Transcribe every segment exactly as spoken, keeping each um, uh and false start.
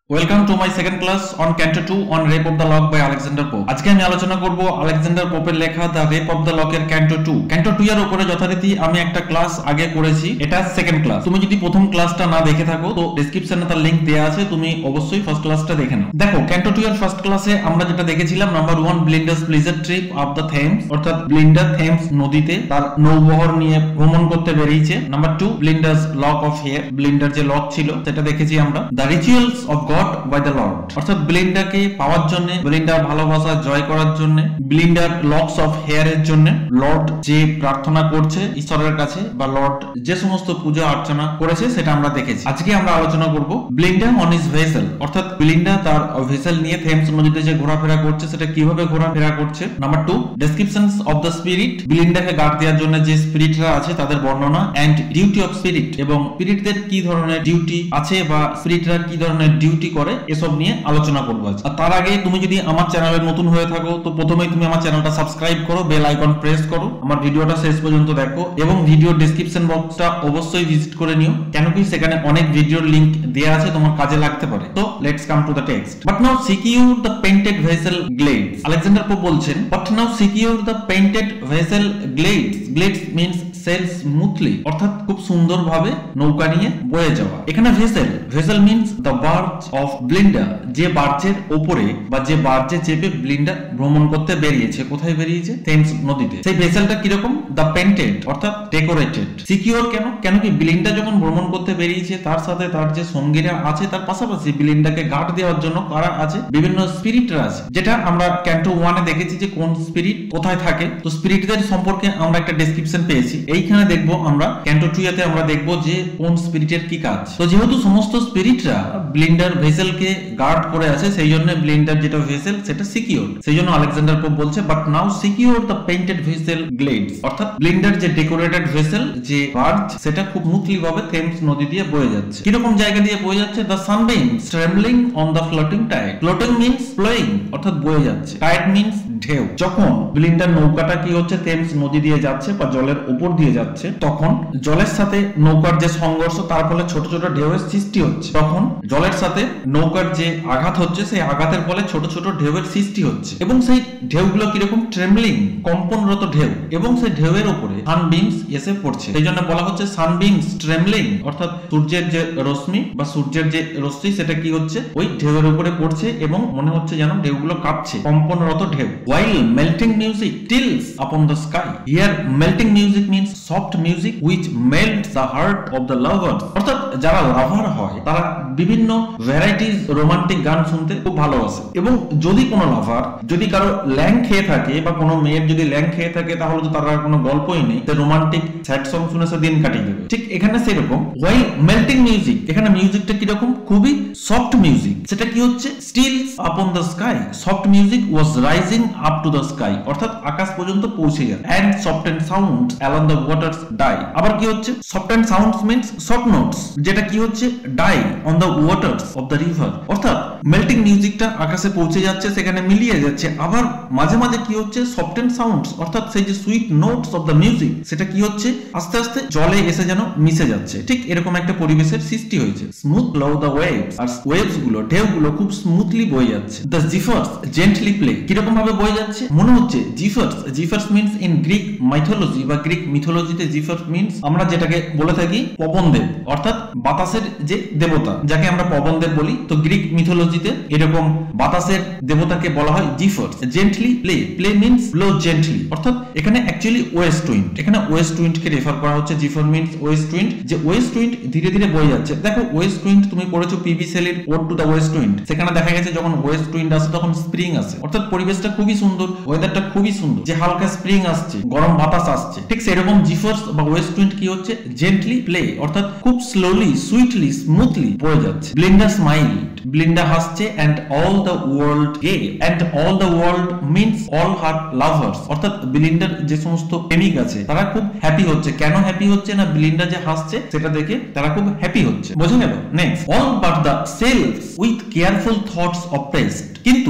Welcome to my second class on canto two on rape of the lock by Alexander Pope. আজকে আমি আলোচনা করব Alexander পোপের লেখা দ্য রেপ অফ দ্য লকের ক্যান্টো টু। ক্যান্টো টু এর উপরে যথারীতি আমি একটা ক্লাস আগে করেছি, এটা সেকেন্ড ক্লাস। তুমি যদি প্রথম ক্লাসটা না দেখে থাকো তো ডেসক্রিপশনে তার লিংক দেওয়া আছে, তুমি অবশ্যই ফার্স্ট ক্লাসটা দেখে নাও। দেখো, ক্যান্টো টু এর ফার্স্ট ক্লাসে আমরা যেটা দেখেছিলাম, number one Belinda's pleasure trip of the Thames, অর্থাৎ ব্লিন্ডার থেমস নদীতে তার নৌবহর নিয়ে ভ্রমণ করতে বেরিয়েছে। Number two Belinda's lock of hair, ব্লিন্ডার যে লক ছিল সেটা দেখেছি আমরা। The rituals of god by the lord, অর্থাৎ ব্লিন্ডাকে পাওয়ার জন্য, ব্লিন্ডার ভালোবাসা জয় করার জন্য, ব্লিন্ডার লকস অফ হেয়ার এর জন্য লর্ড যে প্রার্থনা করছে ঈশ্বরের কাছে, বা লর্ড যে সমস্ত পূজা অর্চনা করেছে সেটা আমরা দেখেছি। আজকে আমরা আলোচনা করব ব্লিন্ডা অন হিজ ভেসেল, অর্থাৎ ব্লিন্ডা তার ভেসেল নিয়ে থেমস নদীতে যে ঘোরাফেরা করছে সেটা কিভাবে ঘোরাফেরা করছে। Number two descriptions of the spirit, ব্লিন্ডাকে গার্ড দেওয়ার জন্য যে স্পিরিটরা আছে তাদের বর্ণনা, এন্ড ডিউটি অফ স্পিরিট, এবং স্পিরিটদের কি ধরনের ডিউটি আছে বা স্পিরিটরা কি ধরনের ডিউটি করে এসব নিয়ে আলোচনা করবো। আর তার আগে তুমি যদি আমার চ্যানেলে নতুন হয়ে থাকো তো প্রথমেই তুমি আমার চ্যানেলটা সাবস্ক্রাইব করো, বেল আইকন প্রেস করো, আমার ভিডিওটা শেষ পর্যন্ত দেখো, এবং ভিডিও ডেসক্রিপশন বক্সটা অবশ্যই ভিজিট করে নিও, কেন কি সেখানে অনেক ভিডিওর লিংক দেওয়া আছে, তোমার কাজে লাগতে পারে। তো let's come to the text. But now secure the painted vessel glides, Alexander Pope বলছেন, but now secure the painted vessel glides. Glides means sail smoothly, অর্থাৎ খুব সুন্দরভাবে নৌকা নিয়ে বয়ে যাওয়া। এখানে vessel, vessel means the barge of Belinda, যে বার্জের উপরে বা যে বার্জে চেপে ব্লিন্ডা ভ্রমণ করতে বেরিয়েছে। কোথায় বেরিয়েছে? থেমস নদীতে। সেই ভেসেলটা কিরকম? দ্য পেইন্টেড, অর্থাৎ ডেকোরেটেড। সিকিউর কেন? কেন কি ব্লিন্ডা যখন ভ্রমণ করতে বেরিয়েছে তার সাথে তার যে সঙ্গীরা আছে, তার পাশাপাশি ব্লিন্ডাকে গার্ড দেওয়ার জন্য কারা আছে? বিভিন্ন স্পিরিটরা আছে, যেটা আমরা ক্যান্টো ওয়ানে দেখেছি যে কোন স্পিরিট কোথায় থাকে। তো স্পিরিটদের সম্পর্কে আমরা একটা ডেসক্রিপশন পেয়েছি, এইখানে দেখবো আমরা ক্যান্টো টু এতে আমরা দেখবো যে কোন স্পিরিটের কি কাজ। তো যেহেতু সমস্ত স্পিরিটরা ব্লিন্ডার ভেসেলকে গার্ড করে আছে, সেই জন্য ব্লিন্ডার যেটা ভেসেল সেটা সিকিউর। সেই জন্য আলেকজান্ডার পোপ বলছে, but now secure the painted vessel glides, অর্থাৎ ব্লিন্ডার যে ডেকোরেটেড ভেসেল, যে বার্জ, সেটা খুব স্মুথলি ভাবে থেমস নদী দিয়ে বয়ে যাচ্ছে। কিরকম জায়গা দিয়ে বয়ে যাচ্ছে? The sunbeams trembling on the floating tide. Floating means flowing, অর্থাৎ বয়ে যাচ্ছে। টাইড মিন্স ঢেউ। যখন ব্লিন্ডার নৌকাটা কি হচ্ছে, থেমস নদী দিয়ে যাচ্ছে বা জলের উপর দিয়ে যাচ্ছে, তখন জলের সাথে নৌকার যে সংঘর্ষ, তার ফলে ছোট ছোট ঢেউয়ের সৃষ্টি হচ্ছে। তখন জলের সাথে নৌকার যে আঘাত হচ্ছে, সেই আঘাতের ফলে ছোট ছোট ঢেউয়ের সৃষ্টি হচ্ছে, এবং সেই ঢেউগুলো কিরকম? ট্রেমবলিং, কম্পনরত ঢেউ, এবং সেই ঢেউয়ের উপরে সানবিমস এসে পড়ছে। সেই জন্য বলা হচ্ছে সানবিমস ট্রেমবলিং, অর্থাৎ সূর্যের যে রশ্মি বা সূর্যের যে রশ্মি সেটা কি হচ্ছে, ওই ঢেউয়ের উপরে পড়ছে, এবং মনে হচ্ছে যেন ঢেউগুলো কাঁপছে, কম্পনরত ঢেউ। While melting music tilts upon the sky, here melting music means soft music which melts the heart of the lovers, অর্থাৎ যারা লাভার হয় তারা বিভিন্ন ভ্যারাইটিস রোমান্টিক গান শুনতে খুব ভালোবাসে, এবং যদি কোনো লাভার যদি কারো ল্যাং খেয়ে থাকে বা কোনো মেয়ের যদি ল্যাং খেয়ে থাকে, তাহলে তো তার কোনো গল্পই নেই, রোমান্টিক স্যাড সং শুনে সে দিন কাটিয়ে দেবে। ঠিক এখানে সেরকম while melting music, এখানে মিউজিকটা কিরকম? খুবই সফট মিউজিক। সেটা কি হচ্ছে? Steals upon the sky, soft music was rising up to the sky, অর্থাৎ আকাশ পর্যন্ত পৌঁছে গেল। And softened sounds along the waters die. আবার কি হচ্ছে? Softened sounds means soft notes, যেটা কি হচ্ছে? Die on the waters of the river, অর্থাৎ মেল্টিং মিউজিকটা আকাশে পৌঁছে যাচ্ছে, সেখানে মিলিয়ে যাচ্ছে। আবার মাঝে মাঝে কি হচ্ছে? সফট এন্ড সাউন্ডস, অর্থাৎ সেই যে sweet notes of the music, সেটা কি হচ্ছে? আস্তে আস্তে জলে এসে যেন মিশে যাচ্ছে। ঠিক এরকম একটা পরিবেশের সৃষ্টি হয়েছে। স্মুথ ফ্লো দ্য ওয়েভস, আর ওয়েভস গুলো, ঢেউগুলো খুব স্মুথলি বয়ে যাচ্ছে। দ্য জিফার্স জেন্টলি প্লে, কিরকম ভাবে বয়ে যাচ্ছে? মনে হচ্ছে zephyrs, zephyrs means in Greek mythology বা গ্রিক মিথোলজিতে জিফার্স মিন্স আমরা যেটাকে বলে থাকি পবনদেব, অর্থাৎ বাতাসের যে দেবতা, যাকে আমরা পবনদেব বলি। তো গ্রিক মিথোলজিতে এরকম বাতাসের দেবতাকে বলা হয় zephyrs. Gently play, play means blow gently, অর্থাৎ এখানে অ্যাকচুয়ালি ওয়েস্ট উইন্ড, এখানে ওয়েস্ট উইন্ড কে রেফার করা হচ্ছে। জিফার মিন্স ওয়েস্ট উইন্ড, যে ওয়েস্ট উইন্ড ধীরে ধীরে বয়ে যাচ্ছে। দেখো, ওয়েস্ট উইন্ড তুমি পড়েছো পিবি সেলির ode to the west wind, সেখানে দেখা গেছে যখন ওয়েস্ট উইন্ড আসে তখন স্প্রিং আসে, অর্থাৎ পরিবেশটা খুবই সুন্দর, ওয়েদারটা খুবই সুন্দর, যে হালকা স্প্রিং আসছে, গরম বাতাস আসছে। ঠিক সেরকম জিফার্স বা ওয়েস্ট উইন্ড কি হচ্ছে? জেন্টলি প্লে, অর্থাৎ খুব স্লোলি, সুইটলি, স্মুথলি বয়ে যাচ্ছে। ব্লিন্ডা স্মাইলড, ব্লিন্ডা হাসছে, and all the world gay, and all the world means all her lovers, অর্থাৎ ব্লিন্ডার যে সমস্ত প্রেমিক আছে তারা খুব হ্যাপি হচ্ছে। কেন হ্যাপি হচ্ছে? না ব্লিন্ডা যে হাসছে সেটা দেখে তারা খুব হ্যাপি হচ্ছে। বোঝা গেল? Next, all but the sylphs with careful thoughts oppressed, কিন্তু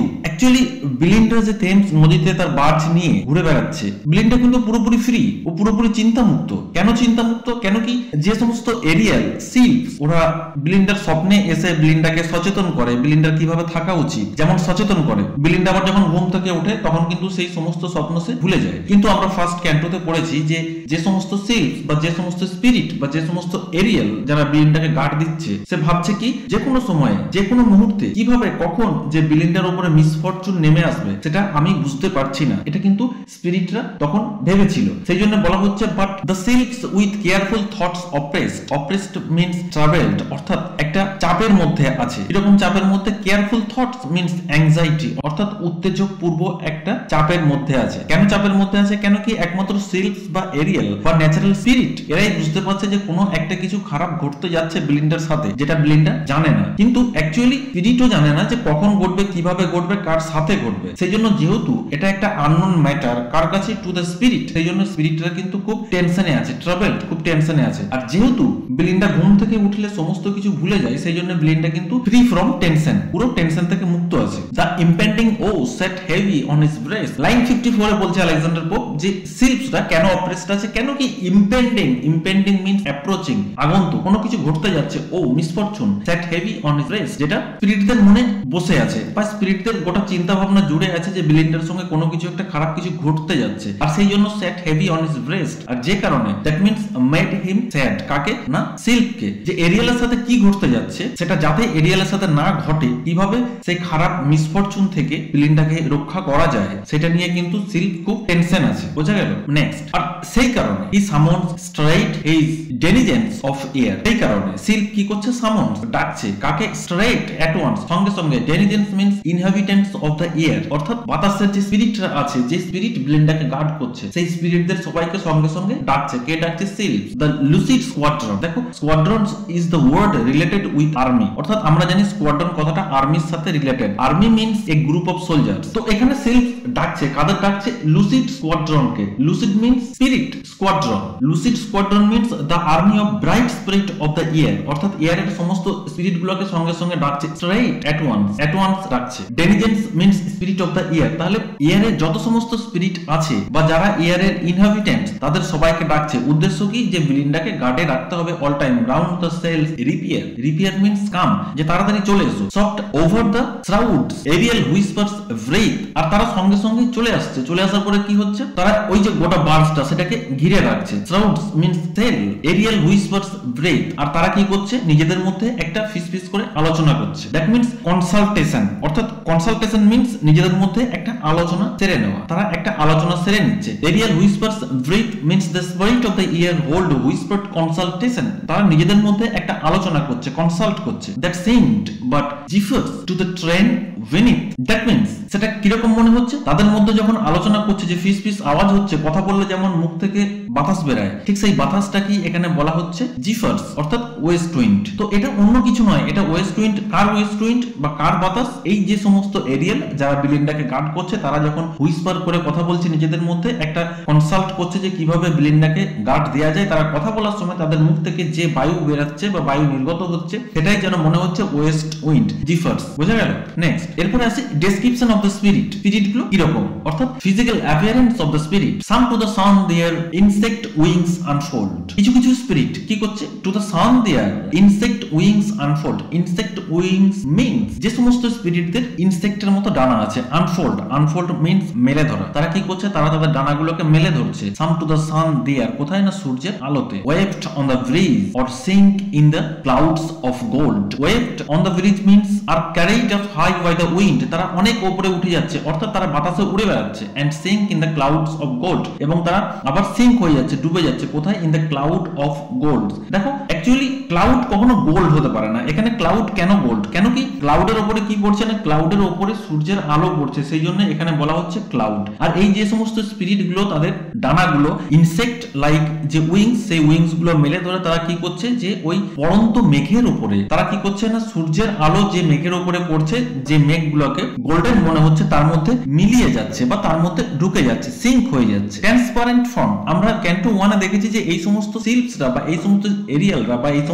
অ্যাকচুয়ালি বিলিন্ডার যে থেমস নদীতে তার বার্জ নিয়ে ঘুরে বেড়াচ্ছে, বিলিন্ডার কিন্তু পুরোপুরি ফ্রি ও পুরোপুরি চিন্তামুক্ত। কেন চিন্তামুক্ত? কেন কি যে সমস্ত এরিয়াল সিলস ওরা বিলিন্ডার স্বপ্নে এসে বিলিন্ডাকে সচেতন করে বিলিন্ডার কিভাবে থাকা উচিত, যেমন সচেতন করে। বিলিন্ডা আবার যখন ঘুম থেকে ওঠে তখন কিন্তু সেই সমস্ত স্বপ্ন সে ভুলে যায়। কিন্তু আমরা ফার্স্ট ক্যান্টোতে পড়েছি যে যে সমস্ত সিলস বা যে সমস্ত স্পিরিট বা যে সমস্ত এরিয়াল যারা বিলিন্ডাকে গার্ড দিচ্ছে, সে ভাবছে কি যে কোনো সময়ে যে কোনো মুহূর্তে কিভাবে কখন যে বিলিন্ডার উপরে মিসফরচুন নেমে আসবে সেটা আমি বুঝতে পারছি না। এটা কিন্তু স্পিরিটরা তখন ভেবেছিল। সেই জন্য বলা হচ্ছে but the sylphs with careful thoughts oppressed. Oppressed means travelled, অর্থাৎ একটা চাপের মধ্যে আছে। এরকম চাপের মধ্যে কেয়ারফুল থটস মিন্স অ্যাংজাইটি, অর্থাৎ উত্তেজক পূর্ব একটা চাপের মধ্যে আছে। কেন চাপের মধ্যে আছে? কেন কি একমাত্র সিলস বা এরিয়াল বা ন্যাচারাল স্পিরিট এরাই বুঝতে পারছে যে কোনো একটা কিছু খারাপ ঘটতে যাচ্ছে বিলিন্ডার সাথে, যেটা বিলিন্ডার জানে না। কিন্তু অ্যাকচুয়ালি স্পিরিটও জানে না যে কখন ঘটবে, কিভাবে ঘটবে, কার সাথে ঘটবে। সেই জন্য যেহেতু এটা একটা আননোন ম্যাটার কার কাছে, টু দ্য স্পিরিট, সেই জন্য স্পিরিটরা কিন্তু খুব টেনশনে আছে, ট্রাভেলড, খুব টেনশনে আছে। আর যেহেতু বিলিন্ডা ঘুম থেকে উঠলে সমস্ত কিছু ভুলে যায়, সেই জন্য বিলিন্ডা কিন্তু ফ্রি ফ্রম টেনশন, পুরো টেনশন থেকে মুক্ত আছে। The impending woe sat heavy on his breast. Line fifty four এ বলছে আলেকজান্ডার পোপ যে সিলসটা কেন অপ্রেসড আছে, কেন কি ইম্পেন্ডিং। ইম্পেন্ডিং মিন্স অ্যাপ্রোচিং, আগন্তুক, কোনো কিছু ঘটতে যাচ্ছে। Woe misfortune sat heavy on his breast, যেটা স্পিরিটদের মনে বসে আছে বা স্পিরিটদের গোটা চিন্তা ভাবনা জুড়ে আছে যে বিলিন্ডার সঙ্গে কোনো কিছু একটা খারাপ কিছু ঘটতে যাচ্ছে, আর সেই জন্য sat heavy on his breast. আর যে কারণে that means made him sad. কাকে? না সিল্ককে। যে এরিয়ালের সাথে কি ঘটতে যাচ্ছে সেটা যাতে এরিয়ালের সাথে না ঘটে, কিভাবে সেই খারাপ মিসফরচুন থেকে বিলিন্ডাকে রক্ষা করা যায়, সেটা নিয়ে কিন্তু সিল্ক খুব টেনশন আছে। বোঝা গেল? নেক্সট, আর সেই কারণে he summons straight his denizens of air. সেই কারণে সিল্ক কি করছে? সামন্স, ডাকছে। কাকে? স্ট্রেইট, অ্যাট ওয়ান্স, সঙ্গে সঙ্গে। Denizens means inhabitants of the air, অর্থাৎ বাতাসের যে স্পিরিটরা আছে, যে স্পিরিট বিলিন্ডাকে গার্ড করছে, সেই স্পিরিটদের সবাইকে সঙ্গে সঙ্গে ডাকছে। কে ডাকছে? সিল্ক। The lucid squadron. দেখো, squadron is the word related with army, অর্থাৎ আমরা জানি স্কোয়াড্রন কথাটা আর্মির সাথে related. Army means a group of soldiers. তো এখানে সিল্ক ডাকছে, কাদের ডাকছে? লুসিড স্কোয়াড্রনকে। Lucid means spirit squadron. Lucid squadron means the army of bright spirit of the air, অর্থাৎ ইয়ারের সমস্ত স্পিরিট গুলোকে সঙ্গে সঙ্গে ডাকছে। Straight, at once, at once ডাকছে। Denizens means spirit of the air. তাহলে ইয়ারের যত সমস্ত স্পিরিট আছে বা যারা ইয়ারের ইনহ্যাবিটেন্ট, তাদের সবাইকে ডাকছে। উদ্দেশ্য কি? যে বিলিন্ডাকে গার্ডে রাখতে হবে all time. Round the sails repair. Repair means come, যে তাড়াতাড়ি চলে এসো। Soft over the shrouds aerial whispers breathe. আর তারা সঙ্গে সঙ্গে চলে আসছে। চলে আসার পরে কি হচ্ছে? তারা ওই যে গোটা বার্জটা সেটাকে ঘিরে রাখছে। Shrouds means sail, aerial whispers breathe. আর তারা কি করছে? নিজেদের মধ্যে একটা ফিসফিস করে আলোচনা করছে। দ্যাট মিন্স কনসালটেশন, অর্থাৎ কনসালটেশন মিন্স নিজেদের মধ্যে একটা আলোচনা সেরে নেওয়া। তারা একটা আলোচনা সেরে নিচ্ছে। Aerial whispers breathe means the spirit of the air hold whispered consultation. তারা নিজেদের মধ্যে একটা আলোচনা করছে, কনসাল্ট করছে। That seemed but zephyrs to the train beneath. That means সেটা কিরকম মনে হচ্ছে? তাদের মধ্যে যখন আলোচনা করছে, যে ফিস ফিস আওয়াজ হচ্ছে, কথা বললে যেমন মুখ থেকে বাতাস বেরায়, ঠিক সেই বাতাসটা কি এখানে বলা হচ্ছে? জিফার্স, অর্থাৎ ওয়েস্ট উইন্ড। তো এটা অন্য কিছু নয়, এটা ওয়েস্ট উইন্ড। কার ওয়েস্ট উইন্ড বা কার বাতাস? এই যে সমস্ত এরিয়াল যারা বিলিন্ডাকে গার্ড করছে, তারা যখন হুইসপার করে কথা বলছে নিজেদের মধ্যে, একটা কনসাল্ট করছে যে কিভাবে বিলিন্ডাকে গার্ড দেওয়া যায়, তারা কথা বলার সময় তাদের মুখ থেকে যে বায়ু বেরাচ্ছে বা বায়ু নির্গত হচ্ছে, সেটাই যেন মনে হচ্ছে ওয়েস্ট উইন্ড, জিফার্স। বোঝা গেল? নেক্সট, এরপরে আসি description of the spirit. Spirit গুলো কিরকম? অর্থাৎ physical appearance of the spirit. Some to the sun their insect wings unfold. কিছু কিছু স্পিরিট কি করছে? To the sun their insect wings unfold. Insect wings means যে সমস্ত স্পিরিটদের ইনসেক্টের মতো ডানা আছে। আনফোল্ড, আনফোল্ড মিন্স মেলে ধরা। তারা কি করছে? তারা তাদের ডানাগুলোকে মেলে ধরছে। সাম টু দ্য সান দেয়ার, কোথায়? না সূর্যের আলোতে। Waved on the breeze or sink in the clouds of gold. Waved on the breeze means are carried off high by the wind. তারা অনেক উপরে উঠে যাচ্ছে, অর্থাৎ তারা বাতাসে উড়ে বেড়াচ্ছে। And sink in the clouds of gold, এবং তারা আবার সিঙ্ক হয়ে যাচ্ছে, ডুবে যাচ্ছে। কোথায়? In the cloud of gold. দেখো, অ্যাকচুয়ালি ক্লাউড কখনো গোল্ড হতে পারে না। এখানে ক্লাউড কেন গোল্ড? কেন কি? ক্লাউডের উপরে কি পড়ছে না? ক্লাউডের উপরে সূর্যের আলো পড়ছে, সেই জন্য এখানে বলা হচ্ছে ক্লাউড। আর এই যে সমস্ত স্পিরিট গুলো, তাদের ডানাগুলো ইনসেক্ট লাইক যে উইংস, সেই উইংস গুলো মেলে ধরে তারা কি করছে? যে ওই পড়ন্ত মেঘের উপরে তারা কি করছে না, সূর্যের আলো যে মেঘের উপরে পড়ছে, যে মেঘগুলোকে গোল্ডেন মনে হচ্ছে, তার মধ্যে মিলিয়ে যাচ্ছে বা তার মধ্যে ঢুকে যাচ্ছে, সিঙ্ক হয়ে যাচ্ছে। Transparent form. আমরা ক্যান্টো ওয়ানে দেখেছি যে এই সমস্ত সিল্কসরা বা এই সমস্ত এরিয়ালরা বা এই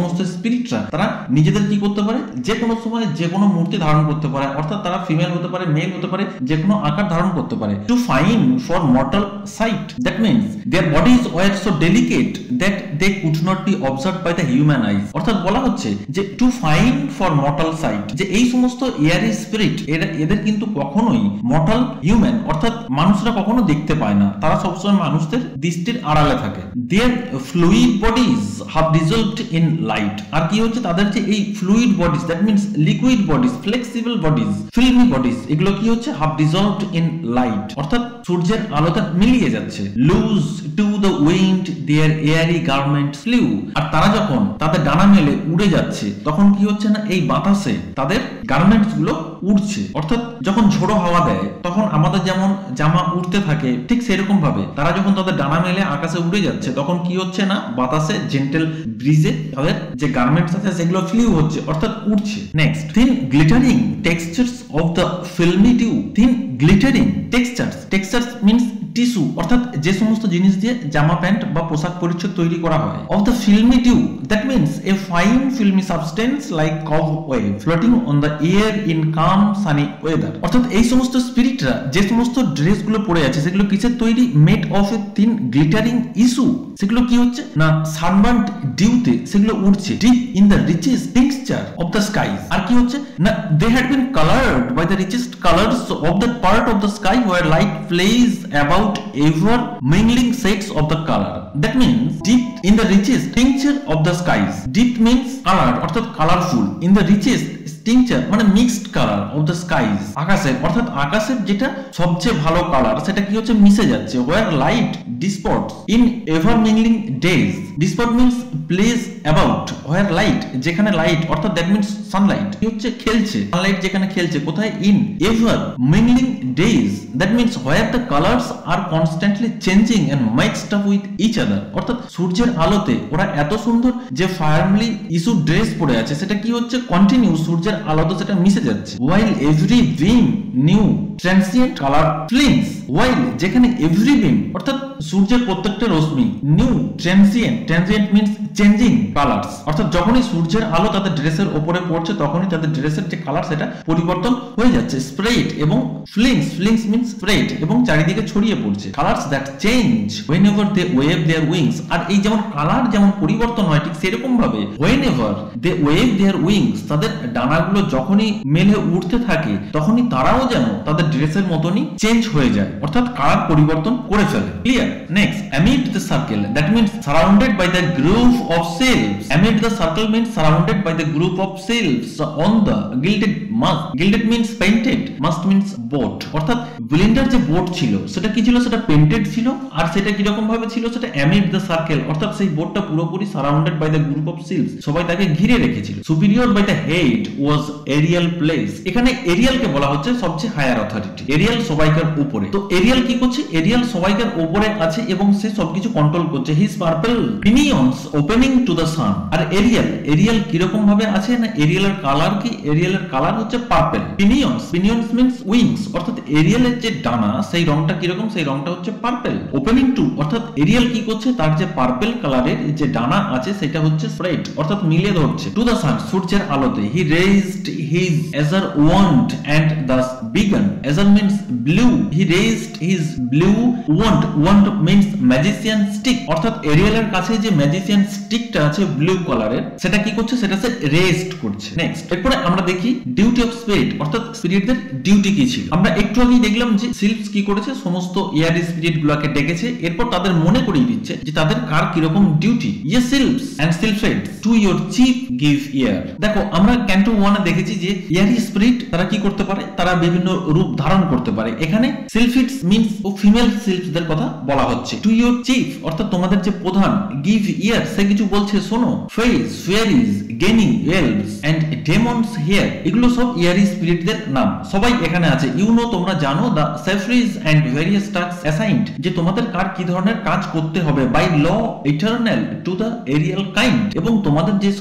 সমস্ত স্পিরিটরা তারা নিজেদের কি করতে পারে, যে কোনো সময় যে কোনো মূর্তি ধারণ করতে পারে, অর্থাৎ তারা ফিমেল হতে পারে, মেল হতে পারে, যে কোনো আকার ধারণ করতে পারে। Too fine for mortal sight, that means their bodies were so delicate that they could not be observed by the human eyes. অর্থাৎ বলা হচ্ছে যে too fine for mortal sight, যে এই সমস্ত এয়ারি স্পিরিট এরা এদের কিন্তু কখনোই মর্টাল হিউম্যান অর্থাৎ মানুষরা কখনো দেখতে পায় না, তারা সবসময় মানুষদের দৃষ্টির আড়ালে থাকে। Their fluid bodies have dissolved in light, আর কি হচ্ছে তাদের যে এই fluid bodies, that means liquid bodies, flexible bodies, filmy bodies, এগুলো কি হচ্ছে হ্যাভ ডিজলভড ইন লাইট, অর্থাৎ সূর্যের আলোতে মিলিয়ে যাচ্ছে। Loose to the wind their airy garments flew, আর তারা যখন তাদের ডানা মেলে উড়ে যাচ্ছে তখন কি হচ্ছে না এই বাতাসে তাদের গার্মেন্টস গুলো উড়ছে। অর্থাৎ যখন ঝোড়ো হাওয়া দেয় তখন আমাদের যেমন জামা উড়তে থাকে, ঠিক সেরকম ভাবে তারা যখন তাদের ডানা মেলে আকাশে উড়ে যাচ্ছে তখন কি হচ্ছে না বাতাসে জেন্টেল ব্রিজে তাদের যে গার্মেন্টস আছে সেগুলো ফ্লিউ হচ্ছে, অর্থাৎ উড়ছে। Next, thin glittering textures of the filmy tube. Thin glittering textures, textures means tissue, অর্থাৎ যে সমস্ত জিনিস দিয়ে জামা প্যান্ট বা পোশাক পরিচ্ছদ তৈরি করা হয়। Of the filmy tube, that means a fine filmy substance like cobweb floating on the air in calm sunny weather. অর্থাৎ এই সমস্ত স্পিরিটরা যে সমস্ত ড্রেসগুলো পরে আছে সেগুলো কিসের তৈরি, made of a thin glittering issue, সেগুলো কি হচ্ছে না সানবার্ন ডিউতে সেগুলো উড়ছে dip in the richest texture of the skies. আর কি হচ্ছে না they had been coloured by the richest colours of that part of the sky where light plays about ever mingling shades of the color, that means deep in the richest tincture of the skies. Deep means colored অর্থাৎ colourful, in the richest tincture মানে mixed colour of the skies, আকাশের অর্থাৎ আকাশের যেটা সবচেয়ে ভালো colour সেটা কি হচ্ছে মিশে যাচ্ছে। where light disports in ever mingling days, disport means place about, where light যেখানে লাইট অর্থাৎ that means sunlight কি হচ্ছে খেলছে, সানলাইট যেখানে খেলছে কোথায়, in ever mingling days, that means where the colors are constantly changing and mixed up with each other, অর্থাৎ সূর্যের আলোতে ওরা এত সুন্দর যে ফায়ারলি ইস্যু ড্রেস পরে আছে সেটা কি হচ্ছে কন্টিনিউ সূর্যের আলোতে সেটা মিশে যাচ্ছে। while every beam new transient color flings, while যেখানে every beam অর্থাৎ সূর্যের প্রত্যেকটা রশ্মি new transient, transient means changing colours, অর্থাৎ যখনই সূর্যের আলো তাদের ড্রেসের উপরে পড়ছে তখনই তাদের ড্রেসের যে কালার সেটা পরিবর্তন হয়ে যাচ্ছে। স্প্রেড এবং ফ্লিংস, ফ্লিংস মিন্স স্প্রেড এবং চারিদিকে ছড়িয়ে পড়ছে। Colours that change whenever they wave their wings, আর এই যেমন কালার যেমন পরিবর্তন হয় ঠিক সেরকম ভাবে whenever they wave their wings, তাদের ডানাগুলো যখনই মেলে উঠতে থাকে তখনই তারাও যেন তাদের ড্রেসের মতনই চেঞ্জ হয়ে যায়, অর্থাৎ কালার পরিবর্তন করে ফেলে। Clear? Next, amid the circle, that means surrounded by the group of cells. Amid the circle means surrounded by the group of cells on the gilded mast. Gilded means painted, mast means boat, অর্থাৎ ব্লিন্ডার যে boat ছিল সেটা কি ছিল, সেটা painted ছিল, আর সেটা কি রকম ভাবে ছিল, সেটা amid the circle, অর্থাৎ সেই বোটটা পুরোপুরি surrounded by the group of cells, সবাই তাকে ঘিরে রেখেছিল। Superior by the head was aerial place, এখানে এরিয়াল কে বলা হচ্ছে সবচেয়ে হায়ার অথরিটি, এরিয়াল সবাইকার উপরে। তো এরিয়াল কি করছে, এরিয়াল সবাইকার উপরে আছে এবং সে সবকিছু কন্ট্রোল করছে। His purple pinions opening to the sun, আর এরিয়াল এরিয়াল কিরকম ভাবে আছে না এরিয়ালের কালার কি, এরিয়ালের কালার হচ্ছে purple. Pinions, pinions means wings, অর্থাৎ এরিয়ালের যে ডানা সেই রংটা কিরকম, সেই রংটা হচ্ছে পার্পল। ওপেনিং টু অর্থাৎ এরিয়াল কি করছে, তার যে পার্পল কালারের যে ডানা আছে সেটা হচ্ছে স্প্রেড অর্থাৎ মিলে ধরছে টু দ্য সান সূর্যের আলোতে। He raised his azure wand and thus began, azure means blue, he raised his blue wand, wand means magician stick, অর্থাৎ এরিয়ালের কাছে যে ম্যাজিশিয়ান স্টিকটা আছে ব্লু কালারের সেটা কি করছে, সেটা সে রেজড করছে। নেক্সট, এরপরে আমরা দেখি ডিউটি অফ স্পিরিট, অর্থাৎ স্পিরিটদের ডিউটি কি ছিল। আমরা একটু আগেই দেখলাম যে সিলভস কি করেছে, সমস্ত এয়ারি স্পিরিট গুলোকে ডেকেছে, এরপর তাদের মনে করিয়ে দিচ্ছে যে তাদের কার কিরকম duty. Ye sylphs and sylphids to your chief give ear. দেখো আমরা ক্যান্টো ওয়ানে দেখেছি যে এয়ারি স্পিরিট তারা কি করতে পারে, তারা বিভিন্ন রূপ ধারণ করতে পারে। এখানে সিলফিটস মিন্স ও ফিমেল সিলফদের কথা বলা হচ্ছে। টু ইয়োর চিফ অর্থাৎ তোমাদের যে প্রধান, গিভ ইয়ার সে কিছু বলছে শোনো। Fays, fairies, genii, elves and demons hear, এগুলো সব ইয়ারি স্পিরিটদের নাম, সবাই এখানে আছে। ইউ নো তোমরা জানো, the spheres and various task assigned, যে তোমাদের কার কি ধরনের কাজ করতে হবে by law eternal to the aerial kind, এবং তোমাদের যে সমস্ত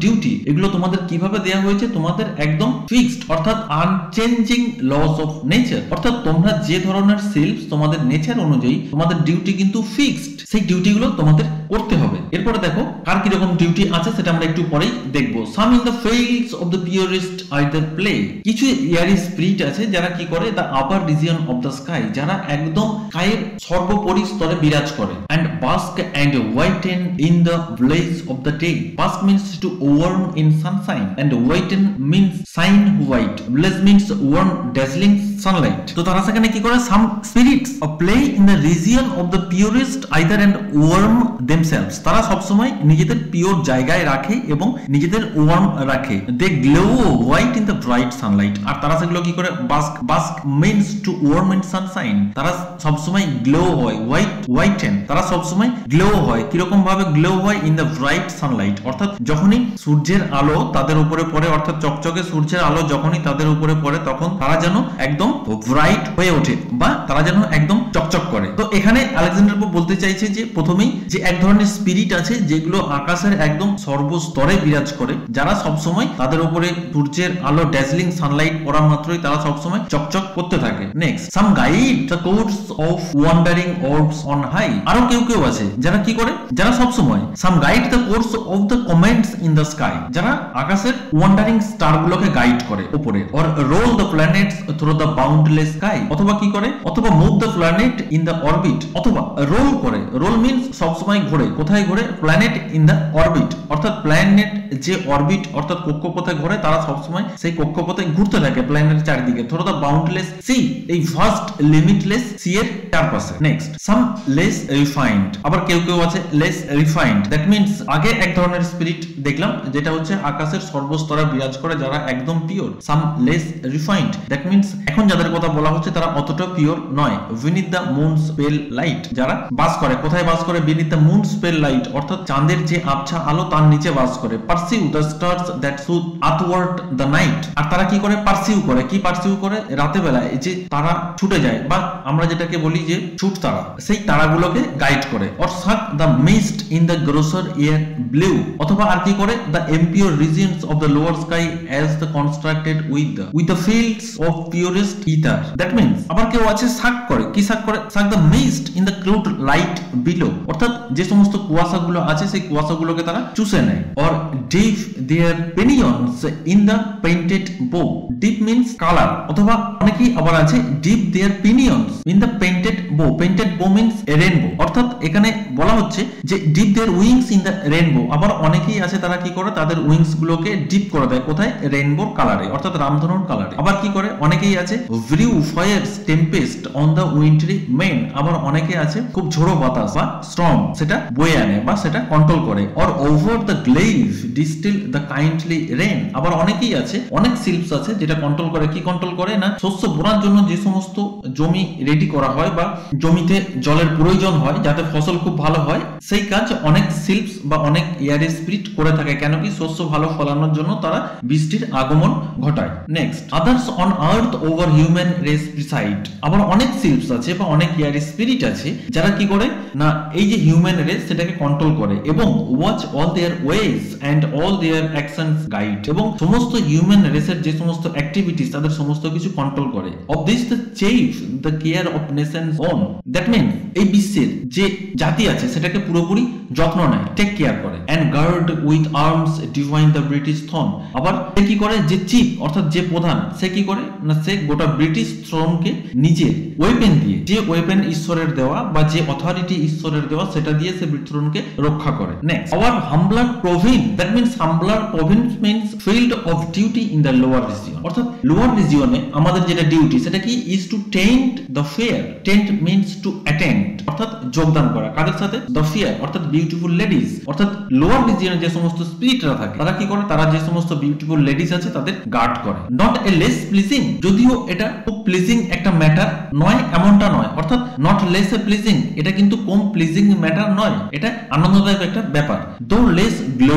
ডিউটি এগুলো তোমাদের কিভাবে দেওয়া হয়েছে, তোমাদের একদম ফিক্সড অর্থাৎ আনচেঞ্জিং লস অফ নেচার, অর্থাৎ তোমরা যে ধরনের সেলফ তোমাদের নেচার অনুযায়ী তোমাদের ডিউটি কিন্তু ফিক্সড, সেই ডিউটি গুলো তোমাদের করতে হবে। এরপরে দেখো কার কি রকম ডিউটি আছে সেটা আমরা একটু পরেই দেখবো। Some in the fields of the purest ether play, কিছু এয়ারি স্পিরিট আছে যারা কি করে the upper region of the sky, যারা একদম স্কাইয়ের সর্বোপরি স্তরে বিরাজ করে। and bask and whiten in the blaze of the day, bask means to warm in sunshine and whiten means shine white, blaze means warm dazzling sunlight। তো তারা সেখানে কি করে, some spirits of play in the region of the purest either and warm themselves, তারা সব সময় নিজেদের pure জায়গায় রাখে এবং নিজেদের ওয়ার্ম রাখে। they glow white in the bright sunlight, আর তারা সেগুলো কি করে, bask bask means to warm in sunshine, তারা সব সময় glow হয়, white whiten, তারা সব সময় glow হয়। কিরকম ভাবে glow হয়, in the bright sunlight, অর্থাৎ যখনই সূর্যের আলো তাদের উপরে পড়ে, অর্থাৎ চকচকে সূর্যের আলো যখনই তাদের উপরে পড়ে তখন তারা যেন একদম ব্রাইট হয়ে ওঠে বা তারা যেন একদম চকচক করে। তো এখানে আলেকজান্ডার পোপ বলতে চাইছে যে প্রথমেই যে এক ধরনের স্পিরিট আছে যেগুলো আকাশের একদম সর্বস্তরে বিরাজ করে, যারা সব সময় তাদের উপরে সূর্যের আলো ড্যাজলিং সানলাইট পড়া মাত্রই তারা সব সময় চকচক করতে থাকে। Next, some guide the course of wandering orbs on high, আরো কেউ কেউ আছে যারা কি করে, যারা সব সময় some guide the course of the comets in the sky, যারা আকাশের ওয়ান্ডারিং স্টার গুলোকে গাইড করে উপরে, or roll the planets through the boundless sky, অথবা কি করে, অথবা move the planet in the orbit, অথবা রোল করে, রোল মিন্স সব সময় ঘোরে, কোথায় ঘোরে, প্ল্যানেট ইন দ্য অরবিট, অর্থাৎ প্ল্যানেট যে অরবিট অর্থাৎ কক্ষপথে ঘোরে তারা সব সময় সেই কক্ষপথে ঘুরতে থাকে প্ল্যানেটের চারিদিকে, থ্রু দ্য বাউন্ডলেস সি, এই ভাস্ট লিমিটলেস সি এর চারপাশে। নেক্সট, সাম লেস রিফাইন্ড, আবার কেউ কেউ আছে লেস রিফাইন্ড, দ্যাট মিন্স আগে এক ধরনের স্পিরিট দেখলাম যেটা হচ্ছে আকাশের সর্বস্তরে বিরাজ করে যারা একদম pure, some less refined, that means এখন যাদের কথা বলা হচ্ছে তারা অতটা পিওর নয়। Beneath the moon's pale light, যারা বাস করে, কোথায় বাস করে, beneath the moon's pale light, অর্থাৎ চাঁদের যে আবছা আলো তার নিচে বাস করে। Pursue the stars that shoot athwart the night, আর তারা কি করে, পারসিউ করে, কি পারসিউ করে, রাতে বেলায় যে তারা ছুটে যায় বা আমরা যেটাকে বলি যে ছুট তারা, সেই তারাগুলোকে গাইড করে। Or suck the mist in the grosser air below, অথবা আর কি করে, the impure regions of the lower sky as the constructed with the with the fields of purest ether, that means আবার কেউ আছে সাক করে, কি সাক করে, suck the mist in the cloud light below, অর্থাৎ যে সমস্ত কুয়াশাগুলো আছে সেই কুয়াশাগুলোকে তারা চুষে নেয়। Or dip their pinions in the painted bow, dip means colour, অথবা অনেকেই আবার আছে dip their pinions in the painted bow, painted bow means rainbow, অর্থাৎ এখানে বলা হচ্ছে যে dip their wings in the rainbow, আবার অনেকেই আছে তারা কি করে, তাদের উইংস গুলোকে ডিপ করে দেয় কোথায়, রেইনবোর কালারে, অর্থাৎ রামধনুর কালারে। আবার কি করে, অনেকেই আছে brew fierce tempest on the wintry main, আবার অনেকে আছে খুব ঝোড়ো বাতাস বা স্টর্ম সেটা বয়ে আনে বা সেটা কন্ট্রোল করে। Or over the glebe distil the kindly rain, আবার অনেকেই আছে, অনেক সিলভস আছে যেটা কন্ট্রোল করে, কি কন্ট্রোল করে না, শস্য বোনার জন্য যে সমস্ত জমি রেডি করা হয় বা জমিতে জলের প্রয়োজন হয় যাতে ফসল খুব ভালো হয়, সেই কাজ অনেক সিলভস বা অনেক এয়ার স্পিরিট করে থাকে, কেন কি, শস্য ভালো ফলানোর জন্য তারা বৃষ্টির আগমন ঘটায়। Next, others on earth over human race preside, আবার অনেক সিলভস আছে বা অনেক এয়ার স্পিরিট আছে যারা কি করে না, এই যে হিউম্যান রেস সেটাকে কন্ট্রোল করে এবং watch all their ways and all their actions guide, এবং সমস্ত হিউম্যান রেসের যে সমস্ত অ্যাক্টিভিটিস তাদের সমস্ত কিছু কন্ট্রোল করে। Of this the chief the care of nations own, that means এই বিশ্বের যে জাতি আছে সেটাকে পুরোপুরি যত্ন নেয়, টেক কেয়ার করে। And guard with arms divine the British throne, আবার সে কি করে, যে চিফ অর্থাৎ যে প্রধান সে কি করে না, সে গোটা ব্রিটিশ থ্রোনকে নিজের ওয়েপেন দিয়ে, যে ওয়েপেন ঈশ্বরের দেওয়া বা যে অথরিটি ঈশ্বরের দেওয়া সেটা দিয়ে সে ব্রিটিশ থ্রোনকে রক্ষা করে। Next, our humbler province, that means humbler province means field of duty in the lower region, অর্থাৎ লোয়ার রিজিয়নে আমাদের যেটা ডিউটি সেটা কি, is to tend the fair, tend means to attend, অর্থাৎ যোগদান করা, কাদের সাথে, দ্য ফেয়ার অর্থাৎ বিউটিফুল লেডিজ, অর্থাৎ লোয়ার রিজিয়নে যে সমস্ত স্পিরিটরা থাকে তারা কি করে, তারা যে সমস্ত বিউটিফুল লেডিজ আছে তাদের গার্ড করে। নট এ লেস প্লিজিং, যদিও এটা খুব প্লিজিং একটা ম্যাটার নয় এমনটা নয়, অর্থাৎ নট লেস এ প্লিজিং, এটা কিন্তু কম প্লিজিং ম্যাটার নয়, এটা আনন্দদায়ক একটা ব্যাপার। Though less glorious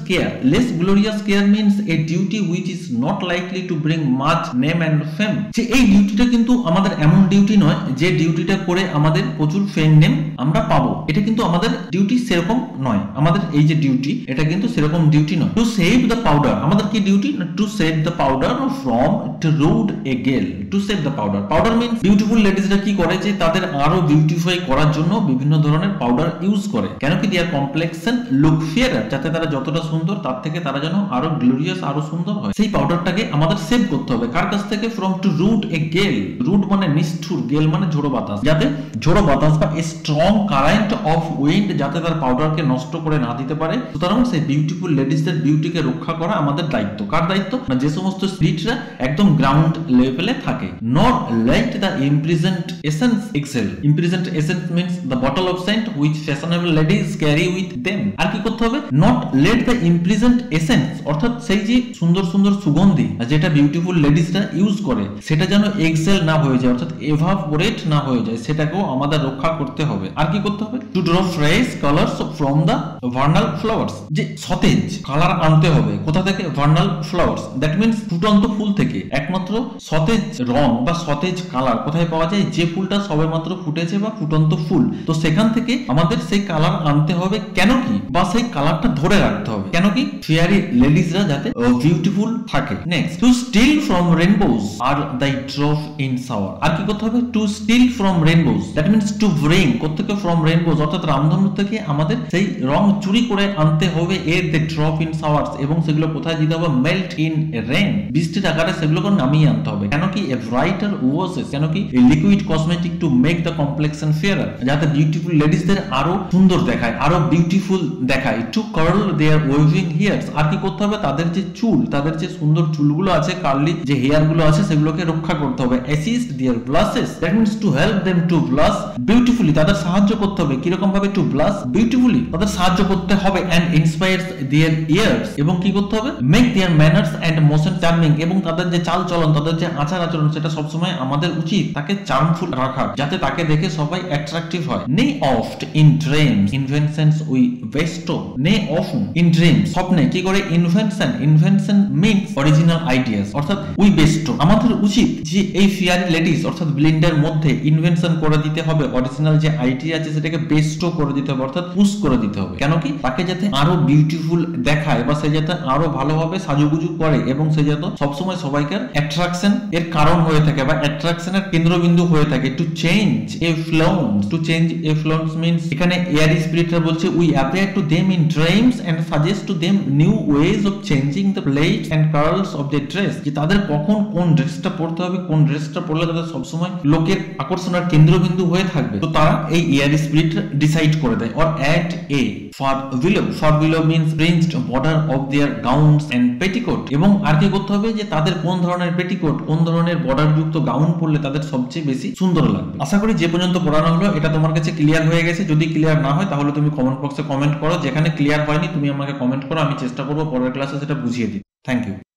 care. Less glorious care means a duty which is not likely to bring much name and fame. যে এই ডিউটিটা কিন্তু আমাদের এমন ডিউটি নয় যে ডিউটিটা করে আমাদের প্রচুর ফেম নেম আমরা পাবো, এটা কিন্তু আমাদের ডিউটি সেরকম নয়। আমাদের এই যে ডিউটি এটা কিন্তু সেরকম ডিউটি নয়। টু সেভ দ্য পাউডার, আমাদের কি ডিউটি? To save the powder from too rude a gale. To save the powder, powder means beautiful লেডিজরা কি করে যে তাদের আরো বিউটিফাই করার জন্য বিভিন্ন ধরনের পাউডার ইউজ করে। কেন কি? দেয়ার কমপ্লেক্সন লুক ফেয়ারার, যাতে তারা যতটা সুন্দর তার থেকে তারা যেন আরো গ্লোরিয়াস আরো সুন্দর হয়। সেই পাউডারটাকে আমাদের সেভ করতে হবে কার কাছ থেকে? ফ্রম টু রুড এ গেল। রুড মানে নিষ্ঠুর, গেল মানে ঝোড়ো বাতাস, যাতে ঝোড়ো বাতাস বা স্ট্রং কারেন্ট অফ উইন্ড যাতে তার পাউডারকে নষ্ট করে না দিতে পারে। সুতরাং সেই বিউটিফুল লেডিজদের বিউটিকে রক্ষা করা আমাদের দায়িত্ব। কার দায়িত্ব? না যে সমস্ত স্পিরিটরা একদম গ্রাউন্ড লেভেলে থাকে। Not let the imprisoned essence exhale. Imprisoned essence means the bottle of scent which fashionable ladies carry with them. আর কি করতে হবে? Not let the imprisoned essence, অর্থাৎ সেই যে সুন্দর সুন্দর সুগন্ধি যেটা বিউটিফুল লেডিজরা ইউজ করে সেটা যেন এক্সেল না হয়ে যায়, অর্থাৎ এভাপোরেট না হয়ে যায়, সেটাকেও আমাদের রক্ষা করতে হবে। আর কি করতে হবে? To draw fresh colours from the vernal flowers, যে সতেজ কালার আনতে হবে। কোথা থেকে? ভার্নাল ফ্লাওয়ার্স, দ্যাট মিন্স ফুটন্ত ফুল থেকে। একমাত্র সতেজ রং বা সতেজ কালার কোথায় পাওয়া যায়? যে ফুলটা সবেমাত্র ফুটেছে বা ফুটন্ত ফুল, তো সেখান থেকে আমাদের সেই কালার আনতে হবে। কেন কি? বা সেই কালারটা ধরে রাখতে হবে। কেন কি? ফেয়ারি লেডিজরা যাতে বিউটিফুল থাকে। Next, to steal from rainbows ere they drop in shower. আর কি করতে হবে? To steal from rainbows, that means to bring, কোথেকে? ফ্রম রেইনবোজ, অর্থাৎ রামধনু থেকে আমাদের সেই রং চুরি করে আনতে হবে। এর দে ড্রপ ইন শাওয়ার্স, এবং সেগুলো কোথায় দিতে হবে? মেল্ট ইন রেইন, বৃষ্টির আকারে সেগুলোকে নামিয়ে আনতে হবে। কেন কি? এ ব্রাইটার ওয়াশেস, কেন কি? A liquid cosmetic to make the complexion fairer, যাতে বিউটিফুল লেডিজদের আরো সুন্দর দেখায়, আরো বিউটিফুল দেখায়। To curl their waving hairs, আর কি করতে হবে? তাদের যে চুল, তাদের যে সুন্দর চুলগুলো আছে, কার্লি যে হেয়ার গুলো আছে, সেগুলোকে রক্ষা করতে হবে। Assist their blushes, that means to help them to blush beautifully, তাদের সাহায্য করতে হবে। কিরকম ভাবে? টু ব্লাশ বিউটিফুলি, তাদের সাহায্য করতে হবে। এন্ড ইন্সপায়ার্স দেয়ার ইয়ার্স, এবং কি করতে হবে? Make their manners and motion charming, এবং তাদের যে চাল চলন, তাদের যে আচার আচরণ, সেটা সবসময় আমাদের উচিত তাকে চার্মফুল রাখা, যাতে তাকে দেখে সবাই অ্যাট্রাকটিভ হয়। Nay oft in dreams inventions we bestow, nay oft in dreams, স্বপ্নে কি করে? Invention, invention means original ideas, অর্থাৎ উই বেস্টো, আমাদের উচিত যে এই ফেয়ারি লেডিস অর্থাৎ ব্লিন্ডের মধ্যে ইনভেনশন করে দিতে হবে, অরিজিনাল যে আইডিয়া আছে সেটাকে বেস্টো করে দিতে হবে, অর্থাৎ পুশ করে দিতে হবে। কেন কি? তাকে যাতে আরো বিউটিফুল দেখায়, বা সে যাতে আরো ভালোভাবে সাজুগুজু করে, এবং সে যাতে সবসময় সবাইকার অ্যাট্রাকশন এর কারণ হয়ে থাকে বা অ্যাট্রাকশনের কেন্দ্রবিন্দু হয়ে থাকে। To change a flounce, to change a flounce means এখানে এয়ারি স্পিরিটরা বলছে we appear to them in dreams and suggest to them new ways of changing the pleats and curls of the dress, যে তাদের কখন কোন ড্রেসটা পরতে হবে, কোন ড্রেসটা পরলে তাদের সবসময় লোকের আকর্ষণের কেন্দ্রবিন্দু হয়ে থাকবে, তো তারা এই এয়ারি স্পিরিট ডিসাইড করে দেয়। Or add a furbelow, furbelow means fringed border of their gowns and petticoat, এবং আর কি করতে হবে? যে তাদের কোন ধরনের পেটিকোট, কোন ধরনের বর্ডার যুক্ত গাউন পরলে তাদের সবচেয়ে বেশি সুন্দর লাগবে। আশা করি যে পর্যন্ত পড়ানো হলো এটা তোমার কাছে ক্লিয়ার হয়ে গেছে। যদি ক্লিয়ার না হয় তাহলে তুমি কমেন্ট বক্সে কমেন্ট করো, যেখানে ক্লিয়ার হয়নি তুমি আমাকে কমেন্ট করো, আমি চেষ্টা করবো পরের ক্লাসে সেটা বুঝিয়ে দিই। Thank you.